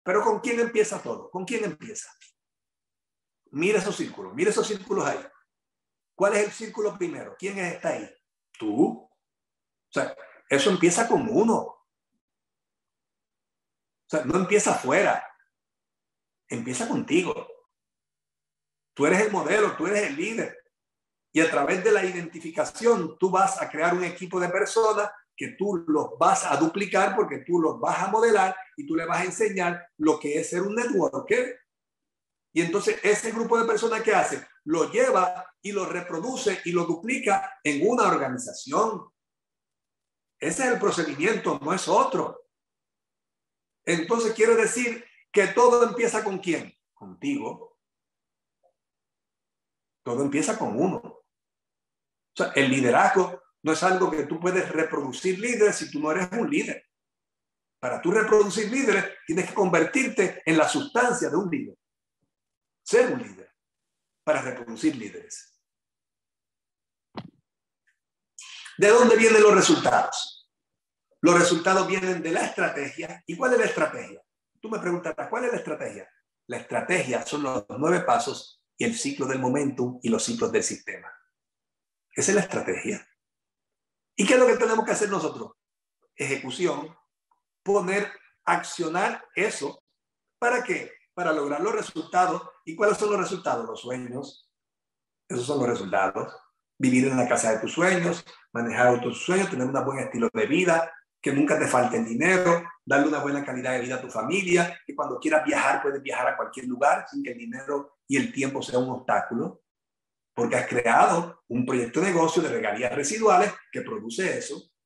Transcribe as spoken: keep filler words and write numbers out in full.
Pero ¿con quién empieza todo? ¿Con quién empieza? Mira esos círculos, mira esos círculos ahí. ¿Cuál es el círculo primero? ¿Quién está ahí? Tú. O sea, eso empieza con uno. O sea, no empieza afuera. Empieza contigo. Tú eres el modelo, tú eres el líder. Y a través de la identificación, tú vas a crear un equipo de personas que tú los vas a duplicar porque tú los vas a modelar y tú le vas a enseñar lo que es ser un networker. Y entonces ese grupo de personas que hace, lo lleva y lo reproduce y lo duplica en una organización. Ese es el procedimiento, no es otro. Entonces quiere decir que todo empieza ¿con quién? Contigo. Todo empieza con uno. O sea, el liderazgo no es algo que tú puedes reproducir líderes si tú no eres un líder. Para tú reproducir líderes, tienes que convertirte en la sustancia de un líder. Ser un líder para reproducir líderes. ¿De dónde vienen los resultados? Los resultados vienen de la estrategia. ¿Y cuál es la estrategia? Tú me preguntarás, ¿cuál es la estrategia? La estrategia son los nueve pasos y el ciclo del momentum y los ciclos del sistema. Esa es la estrategia. ¿Y qué es lo que tenemos que hacer nosotros? Ejecución, poner, accionar eso. ¿Para qué? Para lograr los resultados. ¿Y cuáles son los resultados? Los sueños. Esos son los resultados. Vivir en la casa de tus sueños, manejar tus sueños, tener un buen estilo de vida, que nunca te falte el dinero, darle una buena calidad de vida a tu familia, que cuando quieras viajar puedes viajar a cualquier lugar sin que el dinero y el tiempo sea un obstáculo, porque has creado un proyecto de negocio de regalías residuales que produce eso.